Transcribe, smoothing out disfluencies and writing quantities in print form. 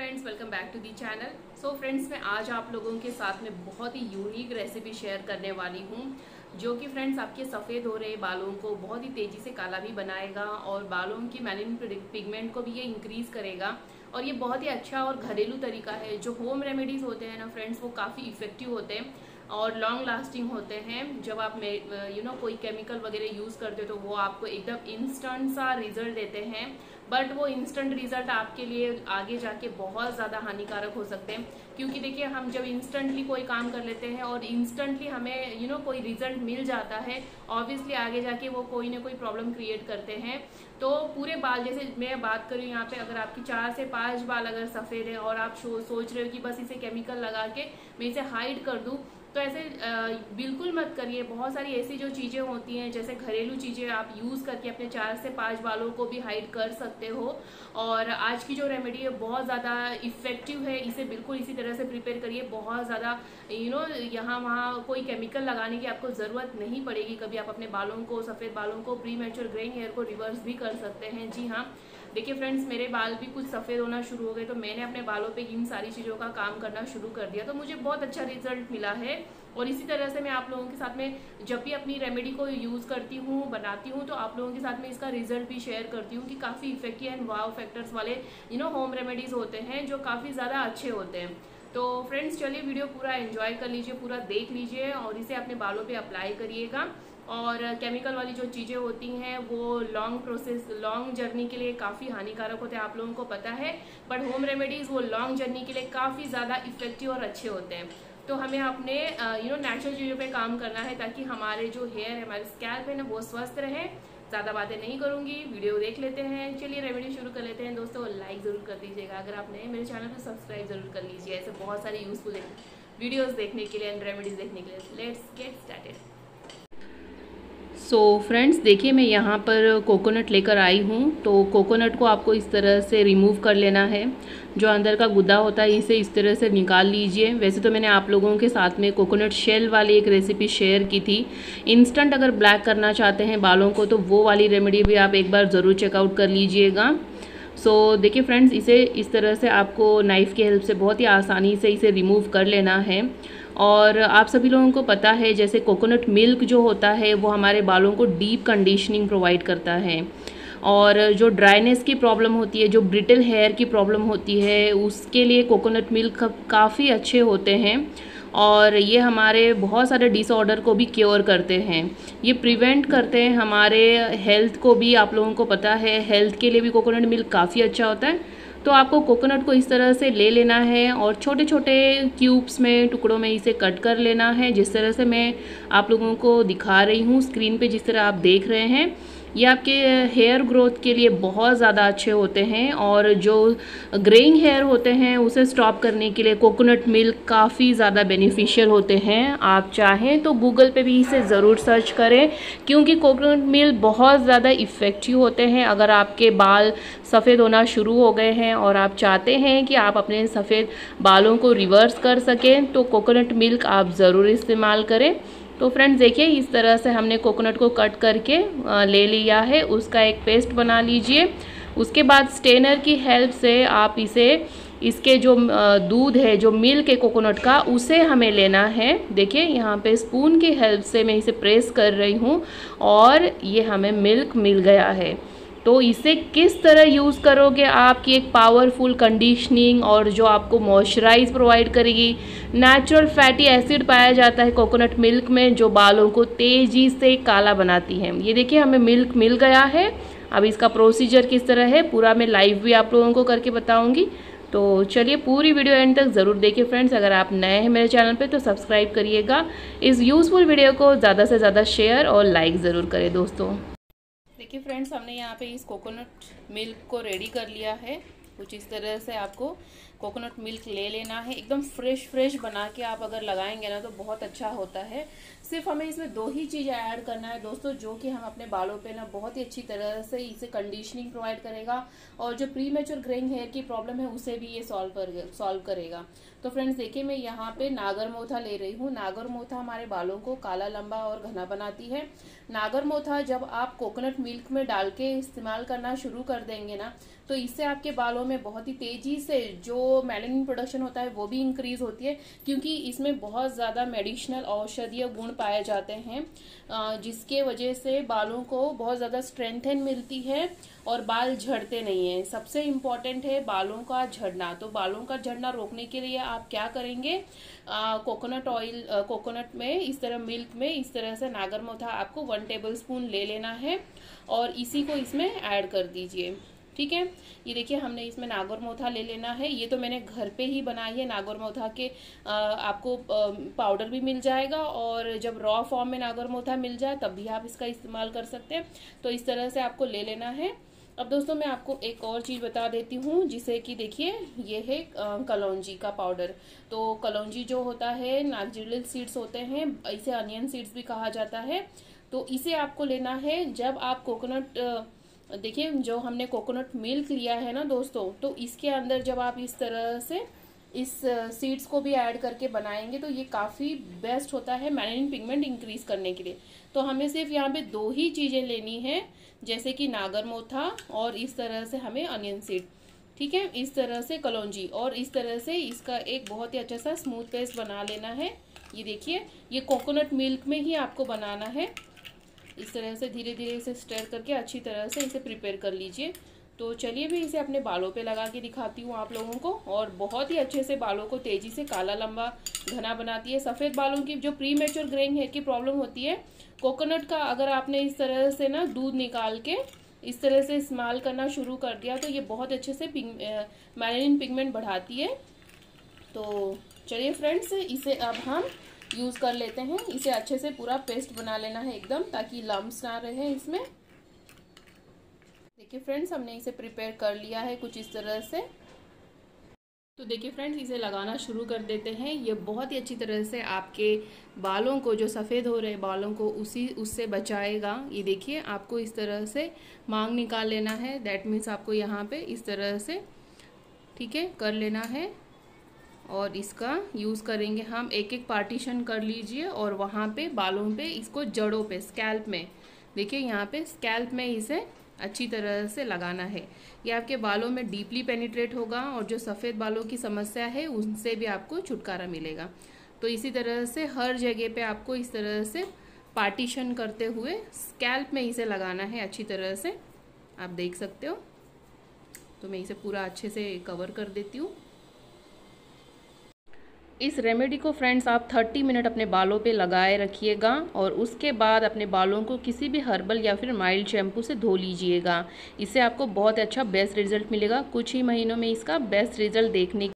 Friends, welcome back to the channel. So friends, मैं आज आप लोगों के साथ में बहुत ही यूनिक रेसिपी शेयर करने वाली हूँ जो कि फ्रेंड्स आपके सफ़ेद हो रहे बालों को बहुत ही तेज़ी से काला भी बनाएगा और बालों की मेलानिन पिगमेंट को भी ये इंक्रीज़ करेगा। और ये बहुत ही अच्छा और घरेलू तरीका है। जो होम रेमेडीज़ होते हैं ना फ्रेंड्स, वो काफ़ी इफ़ेक्टिव होते हैं और लॉन्ग लास्टिंग होते हैं। जब आप कोई केमिकल वगैरह यूज़ करते हो तो वो आपको एकदम इंस्टेंट सा रिजल्ट देते हैं, बट वो इंस्टेंट रिजल्ट आपके लिए आगे जाके बहुत ज़्यादा हानिकारक हो सकते हैं। क्योंकि देखिए, हम जब इंस्टेंटली कोई काम कर लेते हैं और इंस्टेंटली हमें कोई रिजल्ट मिल जाता है, ऑब्वियसली आगे जाके वो कोई ना कोई प्रॉब्लम क्रिएट करते हैं। तो पूरे बाल, जैसे मैं बात करूँ यहाँ पे, अगर आपकी 4 से 5 बाल अगर सफ़ेद है और आप सोच रहे हो कि बस इसे केमिकल लगा के मैं इसे हाइड कर दूँ, तो ऐसे बिल्कुल मत करिए। बहुत सारी ऐसी जो चीज़ें होती हैं, जैसे घरेलू चीज़ें आप यूज़ करके अपने 4 से 5 बालों को भी हाइड कर सकते हो। और आज की जो रेमेडी है बहुत ज़्यादा इफ़ेक्टिव है, इसे बिल्कुल इसी तरह से प्रिपेयर करिए। बहुत ज़्यादा यहाँ वहाँ कोई केमिकल लगाने की आपको ज़रूरत नहीं पड़ेगी। कभी आप अपने बालों को, सफ़ेद बालों को, प्री मैच्योर ग्रेइंग हेयर को रिवर्स भी कर सकते हैं। जी हाँ, देखिए फ्रेंड्स, मेरे बाल भी कुछ सफ़ेद होना शुरू हो गए तो मैंने अपने बालों पे इन सारी चीज़ों का काम करना शुरू कर दिया, तो मुझे बहुत अच्छा रिजल्ट मिला है। और इसी तरह से मैं आप लोगों के साथ में जब भी अपनी रेमेडी को यूज़ करती हूँ, बनाती हूँ, तो आप लोगों के साथ में इसका रिजल्ट भी शेयर करती हूँ कि काफ़ी इफेक्टिव एंड वाव फैक्टर्स वाले होम रेमेडीज़ होते हैं जो काफ़ी ज़्यादा अच्छे होते हैं। तो फ्रेंड्स, चलिए वीडियो पूरा एंजॉय कर लीजिए, पूरा देख लीजिए और इसे अपने बालों पे अप्लाई करिएगा। और केमिकल वाली जो चीज़ें होती हैं वो लॉन्ग जर्नी के लिए काफ़ी हानिकारक होते हैं, आप लोगों को पता है। बट होम रेमेडीज़ वो लॉन्ग जर्नी के लिए काफ़ी ज़्यादा इफेक्टिव और अच्छे होते हैं। तो हमें अपने नेचुरल चीज़ों पे काम करना है ताकि हमारे जो हेयर है, हमारे स्कैल्प है ना, वो स्वस्थ रहे। ज़्यादा बातें नहीं करूँगी, वीडियो देख लेते हैं। चलिए रेमेडी शुरू कर लेते हैं। दोस्तों, लाइक ज़रूर कर दीजिएगा। अगर आप नए मेरे चैनल को सब्सक्राइब जरूर कर लीजिए, ऐसे बहुत सारे यूजफुल वीडियोज़ देखने के लिए एंड रेमेडीज़ देखने के लिए। Let's get started. So friends, देखिए मैं यहाँ पर कोकोनट लेकर आई हूँ। तो कोकोनट को आपको इस तरह से रिमूव कर लेना है। जो अंदर का गुदा होता है इसे इस तरह से निकाल लीजिए। वैसे तो मैंने आप लोगों के साथ में कोकोनट शेल वाली एक रेसिपी शेयर की थी। इंस्टेंट अगर ब्लैक करना चाहते हैं बालों को तो वो वाली रेमेडी भी आप एक बार ज़रूर चेकआउट कर लीजिएगा। सो देखिए फ्रेंड्स, इसे इस तरह से आपको नाइफ़ की हेल्प से बहुत ही आसानी से इसे रिमूव कर लेना है। और आप सभी लोगों को पता है, जैसे कोकोनट मिल्क जो होता है वो हमारे बालों को डीप कंडीशनिंग प्रोवाइड करता है। और जो ड्राइनेस की प्रॉब्लम होती है, जो ब्रिटल हेयर की प्रॉब्लम होती है, उसके लिए कोकोनट मिल्क काफ़ी अच्छे होते हैं। और ये हमारे बहुत सारे डिसऑर्डर को भी क्योर करते हैं, ये प्रिवेंट करते हैं हमारे हेल्थ को भी। आप लोगों को पता है, हेल्थ के लिए भी कोकोनट मिल्क काफ़ी अच्छा होता है। तो आपको कोकोनट को इस तरह से ले लेना है और छोटे छोटे क्यूब्स में, टुकड़ों में इसे कट कर लेना है, जिस तरह से मैं आप लोगों को दिखा रही हूँ स्क्रीन पे, जिस तरह आप देख रहे हैं। ये आपके हेयर ग्रोथ के लिए बहुत ज़्यादा अच्छे होते हैं। और जो ग्रेइंग हेयर होते हैं उसे स्टॉप करने के लिए कोकोनट मिल्क काफ़ी ज़्यादा बेनिफिशियल होते हैं। आप चाहें तो गूगल पे भी इसे ज़रूर सर्च करें, क्योंकि कोकोनट मिल्क बहुत ज़्यादा इफ़ेक्टिव होते हैं। अगर आपके बाल सफ़ेद होना शुरू हो गए हैं और आप चाहते हैं कि आप अपने सफ़ेद बालों को रिवर्स कर सकें, तो कोकोनट मिल्क आप ज़रूर इस्तेमाल करें। तो फ्रेंड्स देखिए, इस तरह से हमने कोकोनट को कट करके ले लिया है, उसका एक पेस्ट बना लीजिए। उसके बाद स्टेनर की हेल्प से आप इसके जो दूध है, जो मिल्क है कोकोनट का, उसे हमें लेना है। देखिए यहाँ पे स्पून की हेल्प से मैं इसे प्रेस कर रही हूँ और ये हमें मिल्क मिल गया है। तो इसे किस तरह यूज़ करोगे आप कि एक पावरफुल कंडीशनिंग और जो आपको मॉइस्चराइज प्रोवाइड करेगी। नेचुरल फैटी एसिड पाया जाता है कोकोनट मिल्क में, जो बालों को तेज़ी से काला बनाती है। ये देखिए हमें मिल्क मिल गया है। अब इसका प्रोसीजर किस तरह है पूरा मैं लाइव भी आप लोगों को करके बताऊँगी। तो चलिए पूरी वीडियो एंड तक ज़रूर देखिए फ्रेंड्स। अगर आप नए हैं मेरे चैनल पे तो सब्सक्राइब करिएगा। इस यूज़फुल वीडियो को ज़्यादा से ज़्यादा शेयर और लाइक ज़रूर करें दोस्तों। देखिए फ्रेंड्स, हमने यहाँ पे इस कोकोनट मिल्क को रेडी कर लिया है। कुछ इस तरह से आपको कोकोनट मिल्क ले लेना है। एकदम फ्रेश बना के आप अगर लगाएंगे ना तो बहुत अच्छा होता है। सिर्फ हमें इसमें 2 ही चीज़ ऐड करना है दोस्तों, जो कि हम अपने बालों पे ना बहुत ही अच्छी तरह से इसे कंडीशनिंग प्रोवाइड करेगा और जो प्री मैच्योर ग्रेइंग हेयर की प्रॉब्लम है उसे भी ये सॉल्व करेगा। तो फ्रेंड्स देखिए, मैं यहाँ पे नागर मोथा ले रही हूँ। नागर मोथा हमारे बालों को काला, लंबा और घना बनाती है। नागर मोथा जब आप कोकोनट मिल्क में डाल के इस्तेमाल करना शुरू कर देंगे ना, तो इससे आपके बालों बालों में बहुत ही तेजी से जो मेलानिन प्रोडक्शन होता है वो भी इंक्रीज होती है, क्योंकि इसमें बहुत ज़्यादा मेडिसिनल औषधीय गुण पाए जाते हैं, जिसके वजह से बालों को बहुत ज़्यादा स्ट्रेंथन मिलती है और बाल झड़ते नहीं हैं। सबसे इम्पॉर्टेंट है बालों का झड़ना। तो बालों का झड़ना रोकने के लिए आप क्या करेंगे, कोकोनट ऑयल, कोकोनट में इस तरह मिल्क में इस तरह से नागरमोथा आपको 1 टेबल स्पून ले लेना है और इसी को इसमें ऐड कर दीजिए। ठीक है, ये देखिए हमने इसमें नागरमोथा ले लेना है। ये तो मैंने घर पे ही बनाई है। नागरमोथा के आपको पाउडर भी मिल जाएगा और जब रॉ फॉर्म में नागरमोथा मिल जाए तब भी आप इसका इस्तेमाल कर सकते हैं। तो इस तरह से आपको ले लेना है। अब दोस्तों मैं आपको एक और चीज़ बता देती हूँ, जिसे कि देखिए ये है कलौंजी का पाउडर। तो कलौंजी जो होता है नागजिरल सीड्स होते हैं, इसे अनियन सीड्स भी कहा जाता है। तो इसे आपको लेना है जब आप कोकोनट, देखिए जो हमने कोकोनट मिल्क लिया है ना दोस्तों, तो इसके अंदर जब आप इस तरह से इस सीड्स को भी ऐड करके बनाएंगे तो ये काफ़ी बेस्ट होता है मेलानिन पिगमेंट इंक्रीज करने के लिए। तो हमें सिर्फ यहाँ पे 2 ही चीज़ें लेनी है, जैसे कि नागरमोथा और इस तरह से हमें अनियन सीड। ठीक है, इस तरह से कलौंजी और इस तरह से इसका एक बहुत ही अच्छा सा स्मूथ पेस्ट बना लेना है। ये देखिए ये कोकोनट मिल्क में ही आपको बनाना है। इस तरह से धीरे धीरे इसे स्टर करके अच्छी तरह से इसे प्रिपेयर कर लीजिए। तो चलिए भी इसे अपने बालों पे लगा के दिखाती हूँ आप लोगों को, और बहुत ही अच्छे से बालों को तेजी से काला लंबा घना बनाती है। सफ़ेद बालों की जो प्री मैच्योर ग्रेइंग हेयर की प्रॉब्लम होती है, कोकोनट का अगर आपने इस तरह से ना दूध निकाल के इस तरह से इस्तेमाल करना शुरू कर दिया तो ये बहुत अच्छे से मेलानिन पिगमेंट बढ़ाती है। तो चलिए फ्रेंड्स इसे अब हम यूज़ कर लेते हैं। इसे अच्छे से पूरा पेस्ट बना लेना है एकदम, ताकि लम्स ना रहे इसमें। देखिए फ्रेंड्स हमने इसे प्रिपेयर कर लिया है कुछ इस तरह से। तो देखिए फ्रेंड्स इसे लगाना शुरू कर देते हैं। ये बहुत ही अच्छी तरह से आपके बालों को, जो सफ़ेद हो रहे बालों को उससे बचाएगा। ये देखिए आपको इस तरह से मांग निकाल लेना है। दैट मीन्स आपको यहाँ पे इस तरह से ठीक है कर लेना है और इसका यूज़ करेंगे हम। एक पार्टीशन कर लीजिए और वहाँ पे बालों पे इसको जड़ों पे स्कैल्प में, देखिए यहाँ पे स्कैल्प में इसे अच्छी तरह से लगाना है। ये आपके बालों में डीपली पेनिट्रेट होगा और जो सफ़ेद बालों की समस्या है उनसे भी आपको छुटकारा मिलेगा। तो इसी तरह से हर जगह पे आपको इस तरह से पार्टीशन करते हुए स्कैल्प में इसे लगाना है अच्छी तरह से। आप देख सकते हो। तो मैं इसे पूरा अच्छे से कवर कर देती हूँ। इस रेमेडी को फ्रेंड्स आप 30 मिनट अपने बालों पे लगाए रखिएगा और उसके बाद अपने बालों को किसी भी हर्बल या फिर माइल्ड शैम्पू से धो लीजिएगा। इससे आपको बहुत अच्छा बेस्ट रिजल्ट मिलेगा। कुछ ही महीनों में इसका बेस्ट रिजल्ट देखने